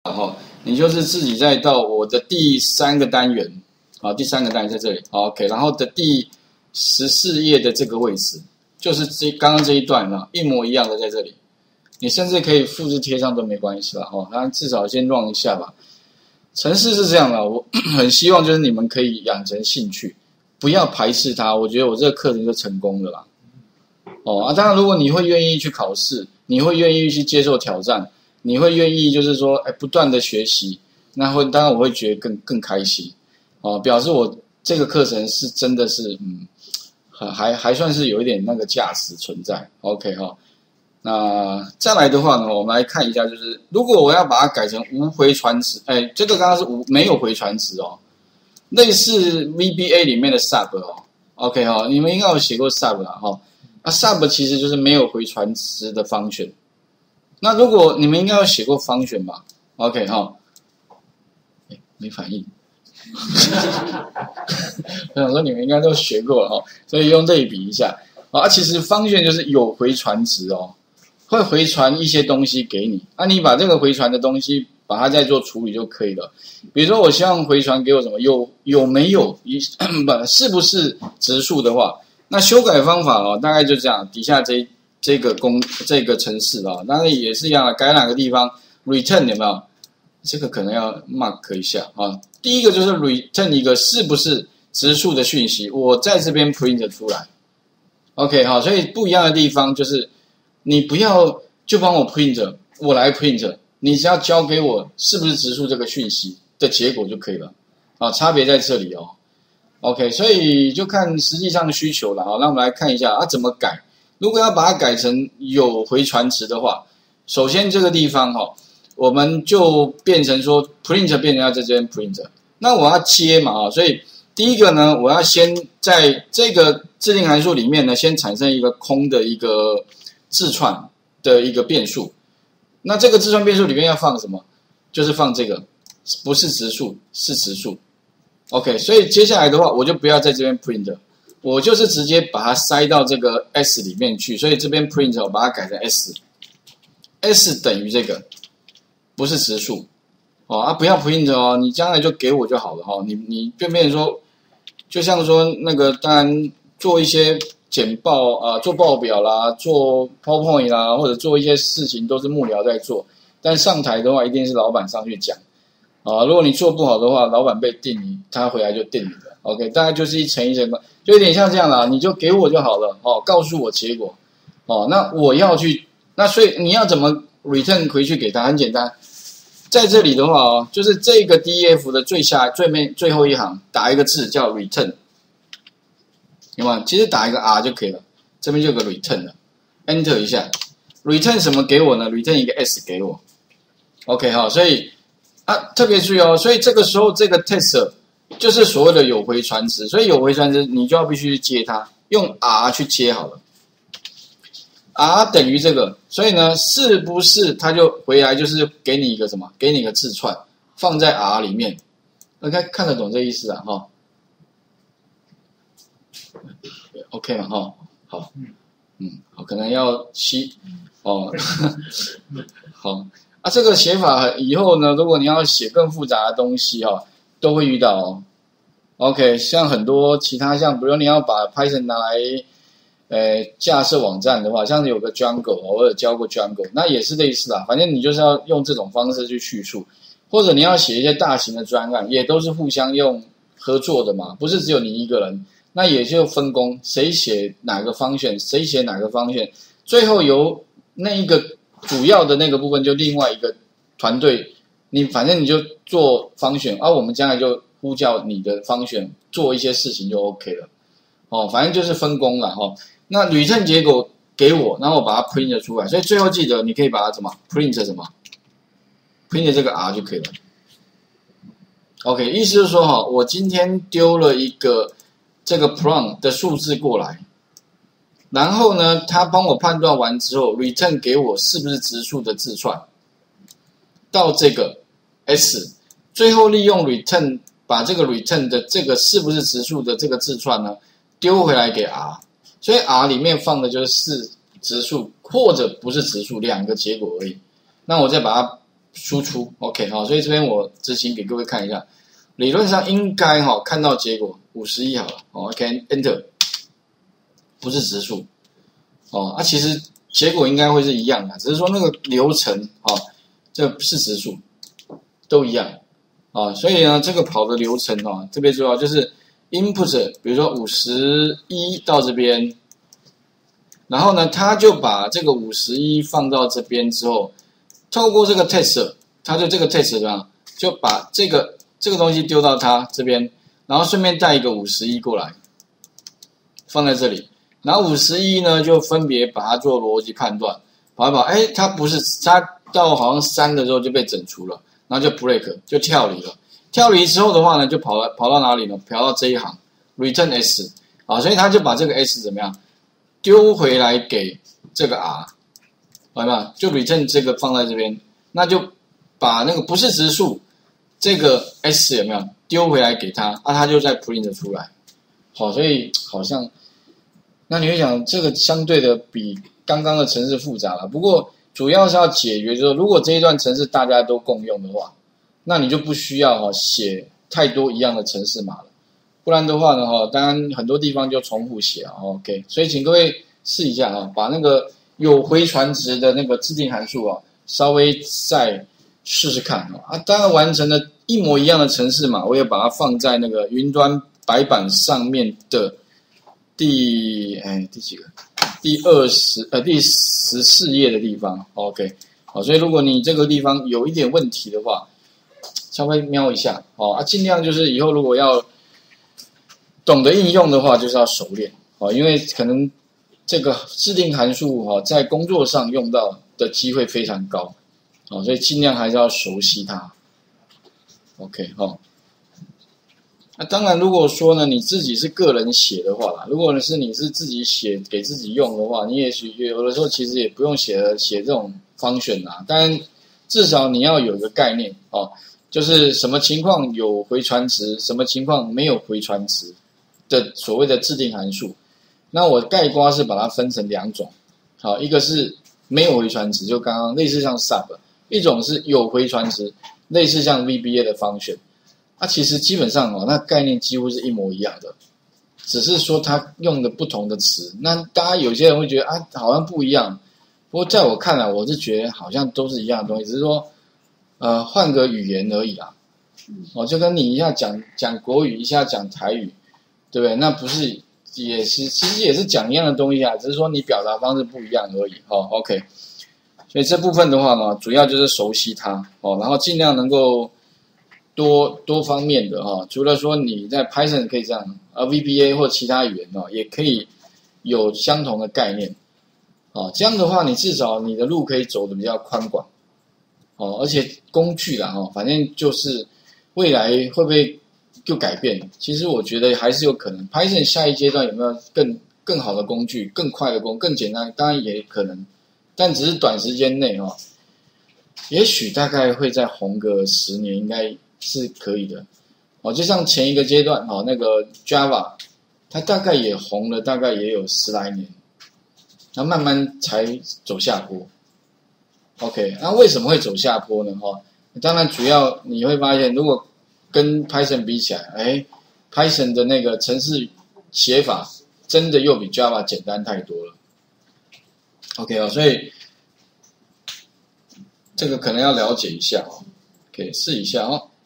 然后你就是自己再到我的第3个单元，啊，第3个单元在这里 ，OK， 然后的第14页的这个位置，就是刚刚这一段啊，一模一样的在这里，你甚至可以复制贴上都没关系啦，哦，当然至少先 run 一下吧。程式是这样的，我很希望就是你们可以养成兴趣，不要排斥它，我觉得我这个课程就成功了啦。哦，当然如果你会愿意去考试，你会愿意去接受挑战，你会愿意就是说，不断的学习，那当然我会觉得更开心，哦，表示我这个课程是真的是，还算是有一点那个价值存在 ，OK 哈。那再来的话呢，我们来看一下，就是如果我要把它改成无回传值，这个刚刚是没有回传值哦，类似 VBA 里面的 sub 哦 ，OK 哈，你们应该有写过 sub 啦哈。sub 其实就是没有回传值的function。那如果你们应该有写过function吧 ，OK 哈，没反应。我想说你们应该都学过了哈，所以用类比一下其实function就是有回传值哦。会回传一些东西给你，你把这个回传的东西把它再做处理就可以了。比如说我希望回传给我什么有没有是不是质数的话，那修改方法大概就这样，底下这个程式当然也是一样的，改哪个地方 return 有没有？这个可能要 mark 一下第一个就是 return 一个是不是质数的讯息，我在这边 print 出来。OK 好，所以不一样的地方就是。你不要就帮我 print， 我来 print， 你只要交给我是不是质数这个讯息的结果就可以了差别在这里哦。OK， 所以就看实际上的需求了那我们来看一下怎么改。如果要把它改成有回传值的话，首先这个地方我们就变成说 print 变成要在这边 print， 那我要接嘛所以第一个呢，我要先在这个制定函数里面呢，先产生一个空的一个字串的一个变数，那这个字串变数里面要放什么？就是放这个，不是质数，是质数。OK， 所以接下来的话，我就不要在这边 print， 我就是直接把它塞到这个 s 里面去。所以这边 print 我把它改成 s 等于这个，不是质数不要 print 你将来就给我就好了你变成说，就像说那个当然做一些。简报做报表啦，做 PowerPoint 啦，或者做一些事情都是幕僚在做，但上台的话一定是老板上去讲如果你做不好的话，老板被定你，他回来就定你了。OK， 大概就是一层一层的，就有点像这样啦，你就给我就好了告诉我结果那我要去，那所以你要怎么 return 回去给他？很简单，在这里的话就是这个 DEF 的最后一行打一个字叫 return。有没有？其实打一个 R 就可以了，这边就有个 return 了 ，Enter 一下 ，return 什么给我呢 ？return 一个 S 给我 ，OK 所以特别注意所以这个时候这个 test 就是所谓的有回传值，所以有回传值你就要必须去接它，用 R 去接好了 ，R 等于这个，所以呢，是不是它就回来就是给你一个什么？给你一个字串放在 R 里面 ，OK 看得懂这意思OK 嘛好，好，可能要好这个写法以后呢，如果你要写更复杂的东西都会遇到OK， 像很多其他像，比如你要把 Python 拿来架设网站的话，像有个 Django， 我有教过 Django， 那也是类似啦，反正你就是要用这种方式去叙述，或者你要写一些大型的专案，也都是互相用合作的嘛，不是只有你一个人。那也就分工，谁写哪个方选，谁写哪个方选，最后由那一个主要的那个部分就另外一个团队，反正你就做方选，我们将来就呼叫你的方选做一些事情就 OK 了反正就是分工了那return结果给我，然后我把它 print 出来，所以最后记得你可以把它print 这个 R 就可以了。OK， 意思是说我今天丢了一个。这个 prompt 的数字过来，然后呢，他帮我判断完之后 ，return 给我是不是质数的字串，到这个 S， 最后利用 return 把这个 return 的这个是不是质数的这个字串呢，丢回来给 R， 所以 R 里面放的就是质数或者不是质数两个结果而已。那我再把它输出 OK 好，所以这边我执行给各位看一下，理论上应该看到结果51好了OK Enter 不是质数其实结果应该会是一样的，只是说那个流程这是质数都一样所以呢这个跑的流程特别重要，就是 input 比如说51到这边，然后呢他就把这个51放到这边之后，透过这个 test 他就这个 test 怎么样，就把这个东西丢到他这边，然后顺便带一个51过来放在这里，然后51呢就分别把它做逻辑判断，跑一跑它不是，它到好像3的时候就被整除了，然后就 break 就跳离了，跳离之后的话呢就跑到哪里呢，跑到这一行 return s 所以他就把这个 s 怎么样丢回来给这个 r 好吧，就 return 这个放在这边，那就把那个不是质数这个 s 有没有丢回来给他他就再 print 出来所以好像那你会想这个相对的比刚刚的程式复杂了，不过主要是要解决就是如果这一段程式大家都共用的话，那你就不需要写太多一样的程式码了，不然的话呢当然很多地方就重复写OK， 所以请各位试一下把那个有回传值的那个制定函数稍微再试试看当然完成了一模一样的程式码，我也把它放在那个云端白板上面的第几个？第14页的地方 OK 所以如果你这个地方有一点问题的话，稍微瞄一下尽量就是以后如果要懂得应用的话，就是要熟练因为可能这个制定函数在工作上用到的机会非常高所以尽量还是要熟悉它 OK 那当然如果说呢你自己是个人写的话啦，如果是你是自己写给自己用的话，你也许有的时候其实也不用写这种function但至少你要有一个概念就是什么情况有回传值，什么情况没有回传值的所谓的制定函数。那我概括是把它分成2种一个是没有回传值，就刚刚类似像 sub， 一种是有回传值，类似像 VBA 的 function。其实基本上那概念几乎是一模一样的，只是说它用的不同的词。那大家有些人会觉得好像不一样，不过在我看来，我是觉得好像都是一样的东西，只是说换个语言而已就跟你一下讲国语，一下讲台语，对不对？那不是其实也是讲一样的东西只是说你表达方式不一样而已OK， 所以这部分的话呢，主要就是熟悉它然后尽量能够多方面的除了说你在 Python 可以这样VBA 或其他语言也可以有相同的概念这样的话你至少你的路可以走得比较宽广而且工具啦反正就是未来会不会就改变，其实我觉得还是有可能。Python 下一阶段有没有更好的工具，更快的更简单，当然也可能，但只是短时间内也许大概会再红个10年，应该是可以的就像前一个阶段那个 Java 它大概也红了，大概也有10来年，然后慢慢才走下坡 OK， 那为什么会走下坡呢当然主要你会发现，如果跟 Python 比起来Python 的那个程式写法真的又比 Java 简单太多了 OK 所以这个可能要了解一下可以试一下